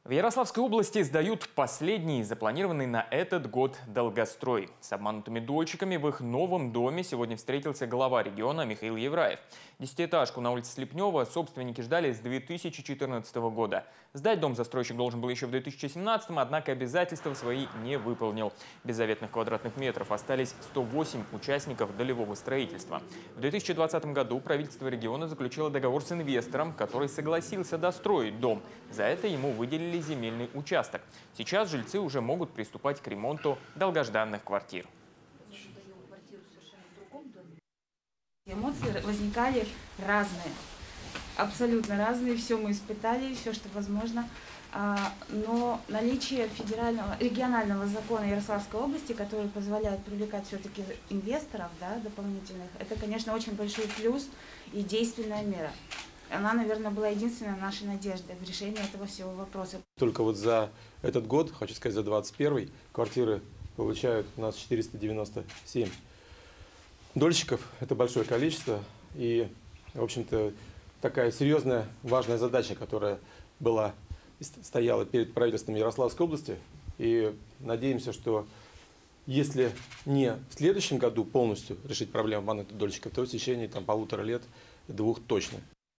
В Ярославской области сдают последний запланированный на этот год долгострой. С обманутыми дольщиками в их новом доме сегодня встретился глава региона Михаил Евраев. Десятиэтажку на улице Слепнева собственники ждали с 2014 года. Сдать дом застройщик должен был еще в 2017, однако обязательства свои не выполнил. Без заветных квадратных метров остались 108 участников долевого строительства. В 2020 году правительство региона заключило договор с инвестором, который согласился достроить дом. За это ему выделили земельный участок. Сейчас жильцы уже могут приступать к ремонту долгожданных квартир. Эмоции возникали разные, абсолютно разные. Все мы испытали, все, что возможно. Но наличие регионального закона Ярославской области, который позволяет привлекать все-таки инвесторов, дополнительных, это, конечно, очень большой плюс и действенная мера. Она, наверное, была единственной нашей надеждой в решении этого всего вопроса. Только вот за этот год, хочу сказать, за 2021, квартиры получают у нас 497 дольщиков. Это большое количество. И, в общем-то, такая серьезная, важная задача, которая стояла перед правительством Ярославской области. И надеемся, что если не в следующем году полностью решить проблему обманутых дольщиков, то в течение 1,5 лет, 2 точно.